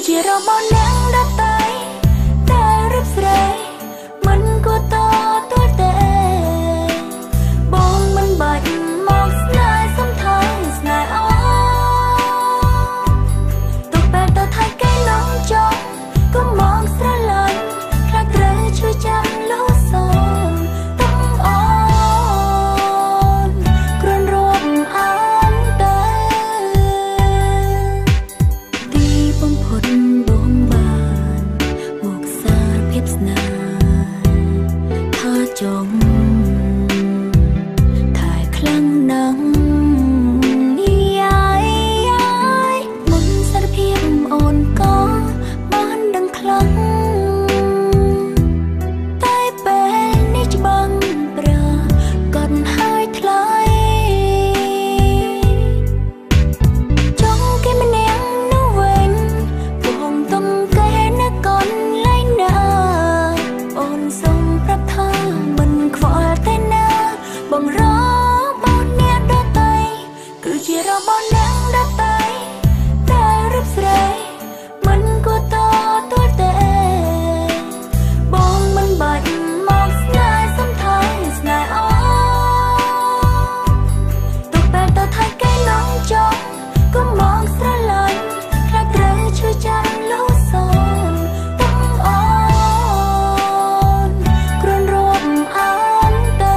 គឺជារបស់អ្នកដទៃតែរូបស្រីមិនគួរតទួទេបងមិនបាច់មកស្នេហ៍សំថើស្នេហ៍អូទុកបែបទៅថៃគេនំចង់ក៏មកស្រឡាញ់ខ្លាចត្រូវជួយចាំលូសោទុកអូនគ្រាន់រួមអានតែទីបំផុតបងបានមកសារភាពស្នេហ៍ថាចង់តែខ្លាំងណាស់មុនសារភាពអូនក៏បានដឹងខ្លាំងតែពេលនេះច្បាំងប្រាកត់ហើយថ្លៃចង់គេម្នាក់នោះវិញបងទុំគេនៅកន្លែងណាអូនសូមប្រាប់ថាមិនខ្វល់ទេណាបងរបងអ្នកដទៃគឺជារបស់អ្នកដទៃតែរូបស្រីមិនគួរតទួទេបងមិនបាច់មកស្នេហ៍សំថើស្នេហ៍អូទុកបែបទៅថៃគេនំចង់ក៏មកស្រឡាញ់ខ្លាចត្រូវជួយចាំលូសោទុកអូនគ្រាន់រួមអានតែ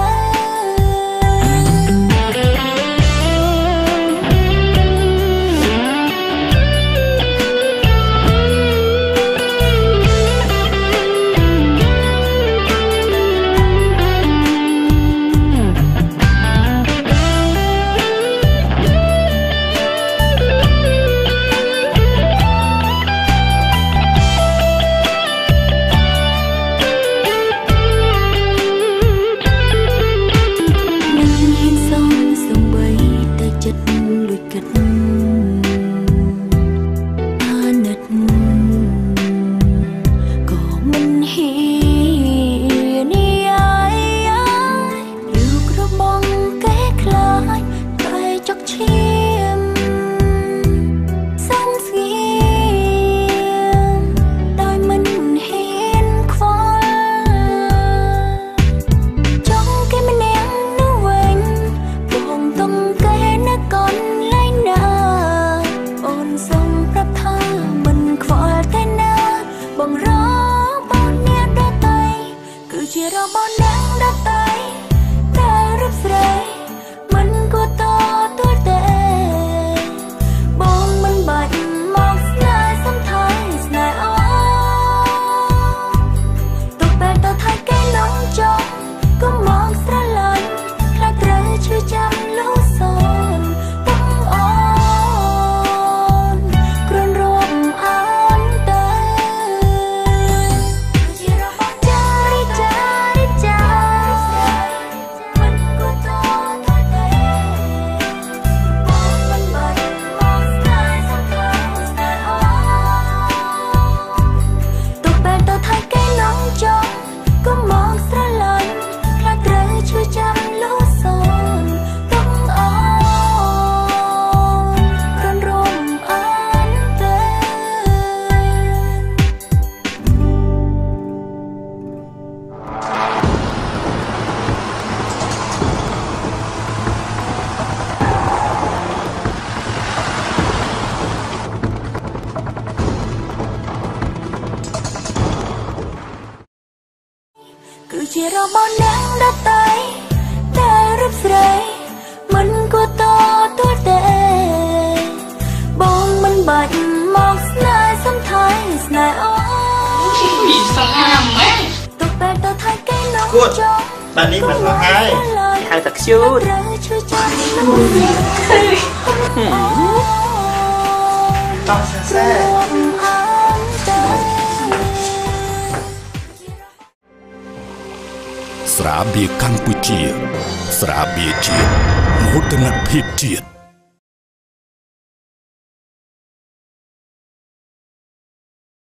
ជារបស់អ្នកដទៃតែរូបស្រីមិនគួរតទួទេបងមិនបាច់មកស្នេហ៍សំថើស្នេហ៍អូទុកបែបទៅថៃគេនំចង់ក៏មកស្រឡាញ់ខ្លាចត្រូវជួយចាំលូសោទុកអូនគ្រាន់រួមអានតែជារបស់ចារីចាก็มองស្រឡាញ់ខ្លាចត្រូវជួយចាំលូសោទុកអូនគ្រាន់រួមអានតែគឺជារបស់អ្នកដទៃតែរូបស្រីមិនគួរតទួទេបងមិនបាច់មកស្នេហ៍សំថើស្នេហ៍អូมีสลามไหมទុកបែបទៅថៃគេនំចង់បាទនេះមិនមកហើយហៅតាខ្ជូតតោះសែស្រាបៀរកម្ពុជាស្រាបៀរជាតិមោទនភាពជាតិ